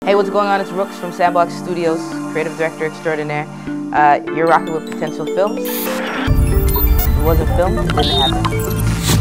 Hey, what's going on? It's Rookz from Sandbox Studios, creative director extraordinaire. You're rocking with Potential Films. If it wasn't filmed, it didn't happen.